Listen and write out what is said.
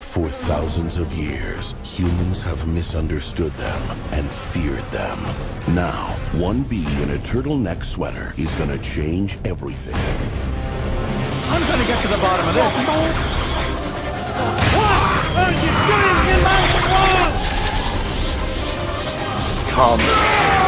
For thousands of years, humans have misunderstood them and feared them. Now, one bee in a turtleneck sweater is gonna change everything. I'm gonna get to the bottom of this. What are you doing in my world? Come.